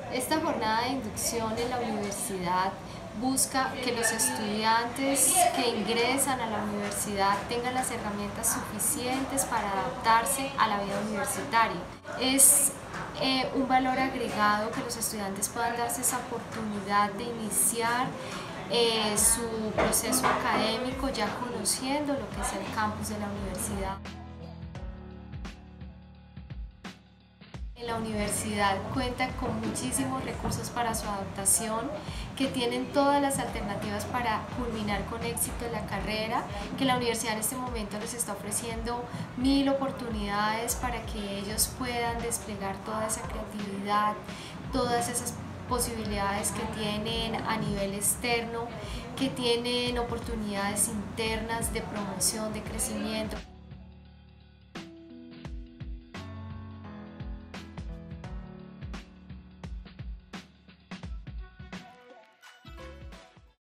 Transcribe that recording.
Esta jornada de inducción en la universidad busca que los estudiantes que ingresan a la universidad tengan las herramientas suficientes para adaptarse a la vida universitaria. Es un valor agregado que los estudiantes puedan darse esa oportunidad de iniciar su proceso académico ya conociendo lo que es el campus de la universidad. La universidad cuenta con muchísimos recursos para su adaptación, que tienen todas las alternativas para culminar con éxito la carrera, que la universidad en este momento les está ofreciendo 1000 oportunidades para que ellos puedan desplegar toda esa creatividad, todas esas posibilidades que tienen a nivel externo, que tienen oportunidades internas de promoción, de crecimiento.